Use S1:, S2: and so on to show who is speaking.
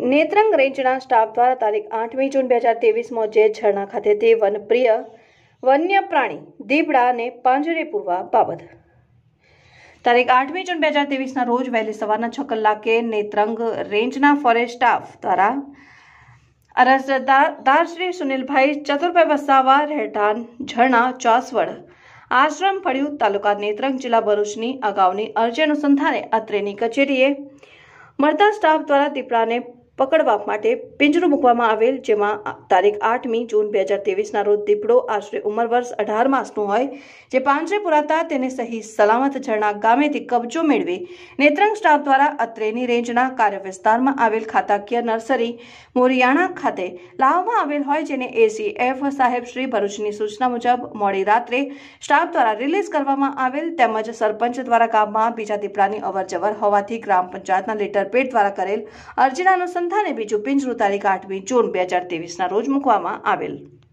S1: નેત્રંગ રેન્જના સ્ટાફ દ્વારા તારીખ 8મી જૂન 2023 મોજે ઝરણા ખાતેથી વનપ્રિય વન્ય પ્રાણી દીપડાને પાંજરે પૂરવા બાબત તારીખ 8મી જૂન 2023ના રોજ વહેલી સવારના 6 કલાકે નેત્રંગ રેન્જના ફોરેસ્ટ સ્ટાફ દ્વારા અરજદાર શ્રી સુનિલભાઈ ચતુરભાઈ વસાવા રહેઠાણ ઝરણા ચોસવડ આશ્રમ ફળિયું તાલુકા નેત્રંગ જિલ્લા ભરૂચની અગાઉની અરજી અનુસંધાને અત્રેની કચેરીએ મળતા સ્ટાફ દ્વારા દીપડાને પકડવા માટે પિંજરું મૂકવામાં આવેલ, જેમાં તારીખ 8મી જૂન 2023ના રોજ દીપડો આશરે ઉંમર વર્ષ 18 માસનો હોય, જે પાંજરે પુરાતા તેને સહી સલામત ઝરણા ગામેથી કબજો મેળવી નેત્રંગ સ્ટાફ દ્વારા અત્રેની રેન્જના કાર્ય વિસ્તારમાં આવેલ ખાતાકીય નર્સરી મોરિયાણા ખાતે લાવવામાં આવેલ હોય, જેને એસીએફ સાહેબ શ્રી ભરૂચની સૂચના મુજબ મોડી રાત્રે સ્ટાફ દ્વારા રિલીઝ કરવામાં આવેલ, તેમજ સરપંચ દ્વારા ગામમાં બીજા દીપડાની અવરજવર હોવાથી ગ્રામ પંચાયતના લેટર પેડ દ્વારા કરેલ અરજીના અનુસંધાને બીજું પિંજરું તારીખ 8મી જૂન 2023ના રોજ મૂકવામાં આવેલ।